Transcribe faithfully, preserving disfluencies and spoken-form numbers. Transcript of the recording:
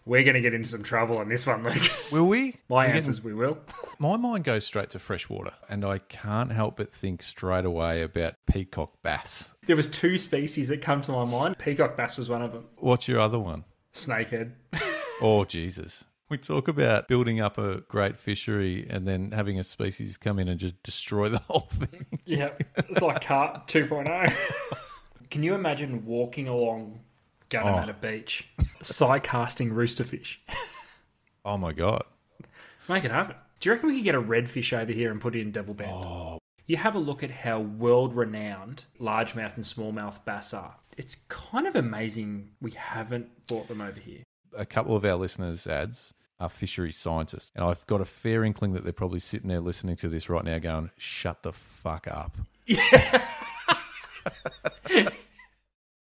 We're going to get into some trouble on this one, Luke. Will we? My We're answer is getting... we will. My mind goes straight to freshwater, and I can't help but think straight away about peacock bass. There was two species that come to my mind. Peacock bass was one of them. What's your other one? Snakehead. Oh, Jesus. We talk about building up a great fishery and then having a species come in and just destroy the whole thing. Yeah, it's like carp two point oh. Can you imagine walking along Gunnamatta oh. Beach, side-casting roosterfish? Oh, my God. Make it happen. Do you reckon we could get a redfish over here and put it in Devil Bend? Oh. You have a look at how world-renowned largemouth and smallmouth bass are. It's kind of amazing we haven't brought them over here. A couple of our listeners' ads are fishery scientists, and I've got a fair inkling that they're probably sitting there listening to this right now going, shut the fuck up. Yeah.